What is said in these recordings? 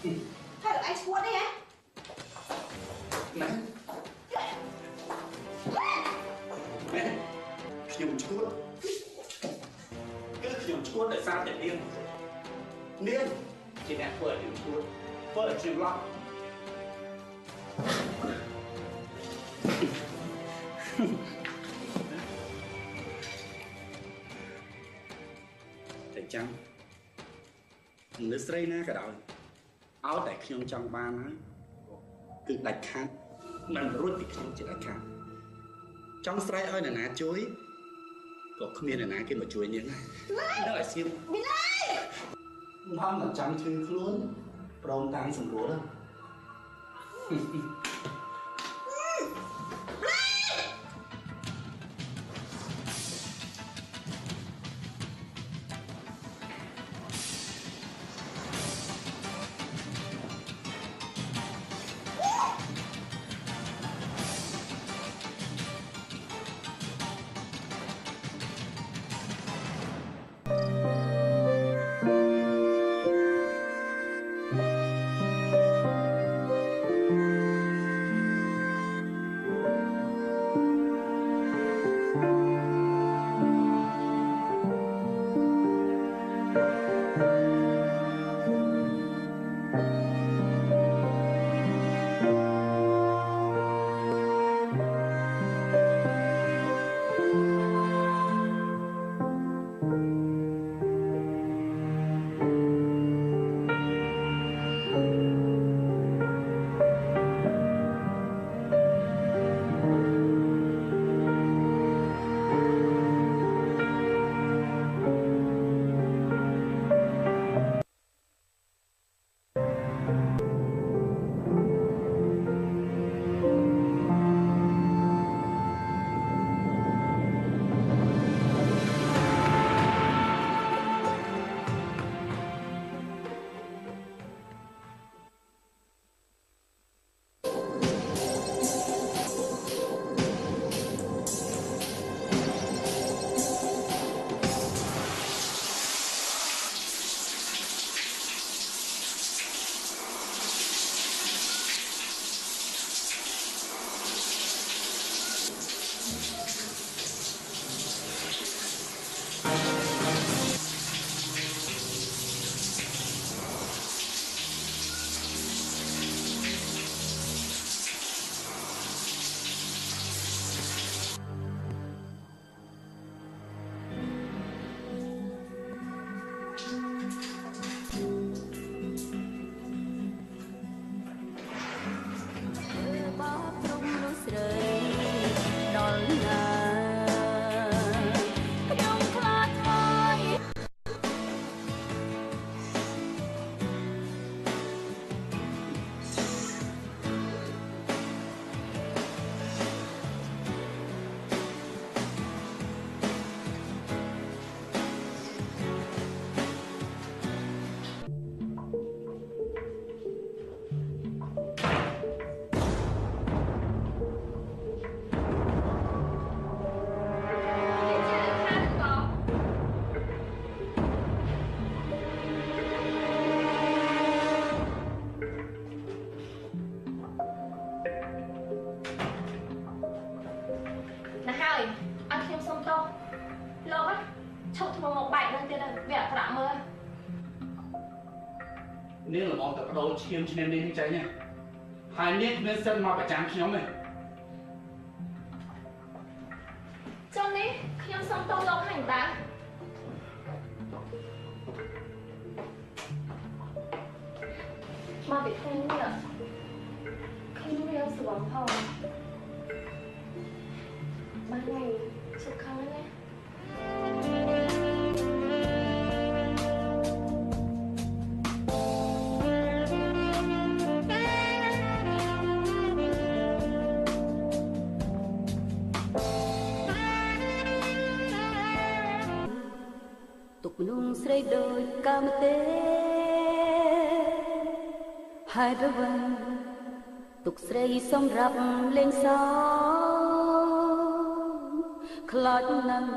Thôi anh chuột đi á. Nèខ្ញុំឈួតគឺខ្ញុំឈួតដោយសារតែនាងជាអ្នកធ្វើឲ្យខ្ញុំឈួតធ្វើឲ្យខ្ញុំឡប់តែចាំមនុស្សស្រីណាក៏ដោយឲ្យតែខ្ញុំចង់បានហើយគឺដាច់ខាតមិនរួចពីខ្ញុំជាដាច់ខាតចង់ស្រែកឲ្យអ្នកណាជួយក៏គ្មានអ្នកណាគេមកជួយនាងដែរនៅឲ្យស្ងៀមមានហើយមិនចាំឈឺខ្លួនព្រមតាមសម្រួលហ្នឹងនាងល្មមតែបដូរឈាមឈ្នានីងចេញហើយនាងមានសិទ្ធិមកប្រចាំខ្ញុំទេចុះនេះខ្ញុំសុំទោសលោកហើយតាមកពីថ្ងៃនេះខ្ញុំរៀនស្វងផងបានថ្ងៃសុខខាងណាមនុស្សស្រីដូចកាមទេហើយរវឹងទុកស្រីសម្រាប់លេងសើចខ្លាចណាស់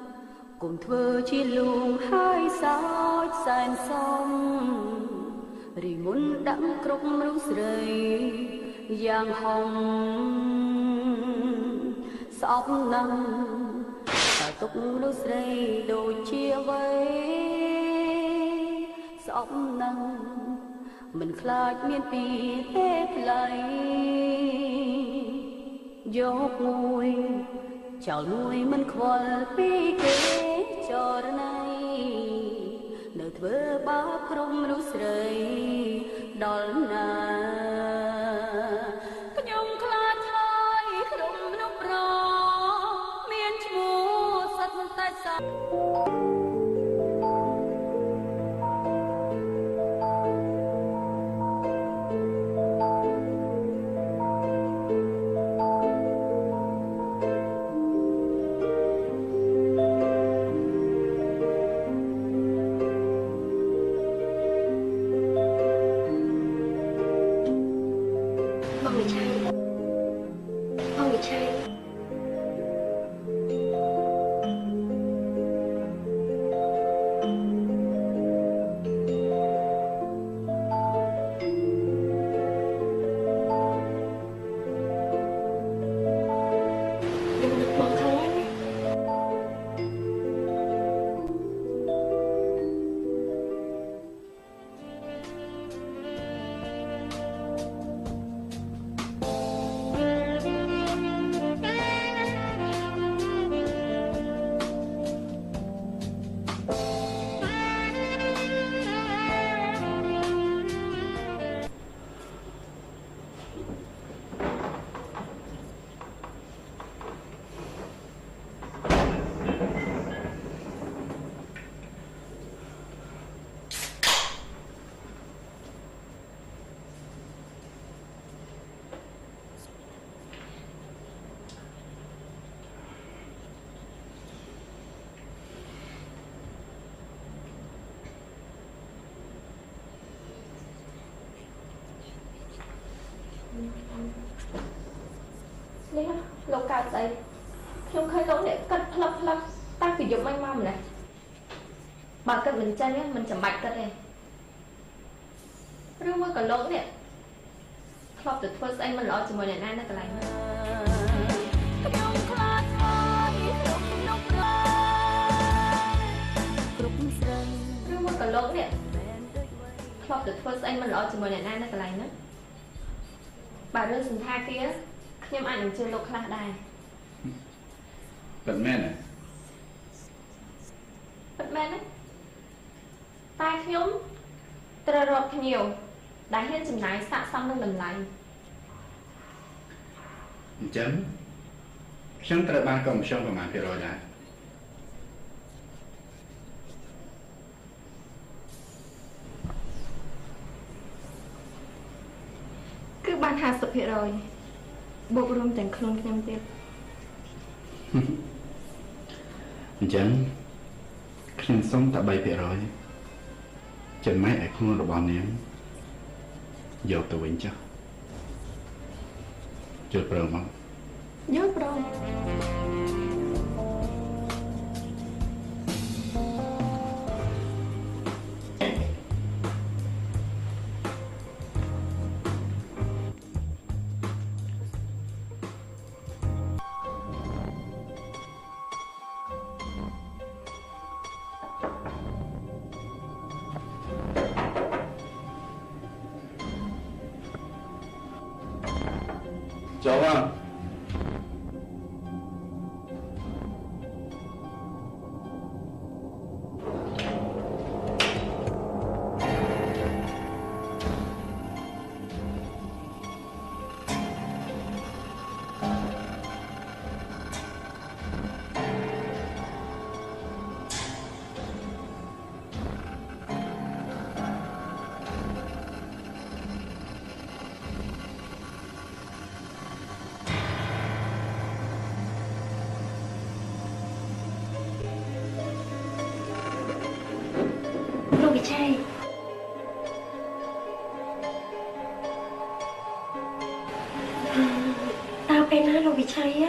គុំធ្វើជាលួងហើយសោចសែនសំរីមុនដាក់គ្រប់មនុស្សស្រីយ៉ាងហំស្អប់ណាស់តែទុកមនុស្សស្រីដូចជាអ្វីស្អប់ណាស់មិនខ្លាចមានពីទេផ្លៃយកមួយចោលមួយមិនខ្វល់ពីគេចរណៃនៅធ្វើបាបក្រុមមនុស្សស្រីដល់ណាខ្ញុំខ្លាចហើយក្រុមមនុស្សប្រមានឈ្មោះសត្វមិនតែសត្វនេះលោកកើតស្អីខ្ញុំឃើញលោកនេះគិតផ្លឹបតាំងពីយប់មិញមកម្លេះបើគិតមិនចាញ់មិនចាំបាច់គិតទេឬមកក៏លោកនេះធ្លាប់ទៅធ្វើស្អីមិនល្អជាមួយអ្នកណានៅកន្លែងនេះខ្ញុំខ្លាចហើយខ្ញុំនោះប្រគ្រប់ស្រីឬមកក៏លោកនេះធ្លាប់ទៅធ្វើស្អីមិនល្អជាមួយអ្នកណានៅកន្លែងនេះបើរឿងសន្តាគារខ្ញុំអាចនឹងជឿលោកខ្លះដែរពិតមែនទេពិតមែនទេតែខ្ញុំត្រូវរត់ភ្ញៀវដែលហ៊ានចំណាយស័ក្តិសមនឹងតម្លៃអញ្ចឹងខ្ញុំត្រូវបានកុំខ្ញុំប្រមាណ%ដែរគឺបាន50%បូករួមទាំងខ្លួនខ្ញុំទៀតអញ្ចឹងខ្ញុំសុំតែ3%ចំណែកឯខ្លួនរបស់នាងយកទៅវិញចុះជឿព្រមមកយកព្រមចូលមកវិជ័យតើពេលណាលោកវិជ័យយក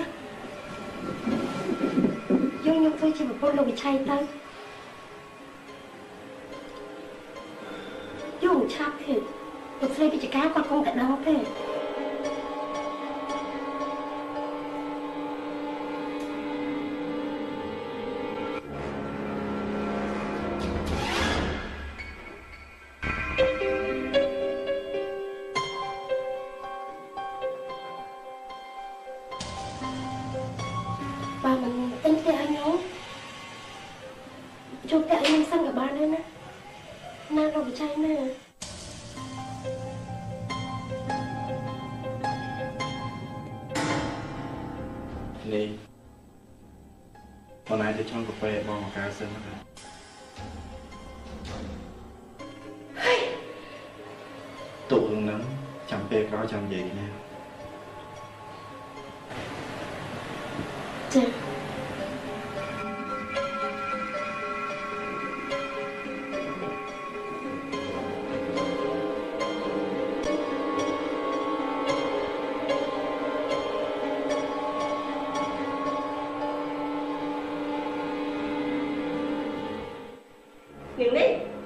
ខ្ញុំធ្វើជាប្រពន្ធលោកវិជ័យទៅយូរឆាប់ទេលោកស្រីវិជ្ជការគាត់គង់តែដឹងទេបើមិនទិញផ្ទះឲ្យខ្ញុំជួបផ្ទះឲ្យខ្ញុំសិនក៏បានដែរណាណារកវិច័យណានេះបងណាទៅឆុងកាហ្វេបងមកការសិនណាទូរឿងហ្នឹងចាំពេលក្រោយចាំនិយាយគ្នាចានាងនេះ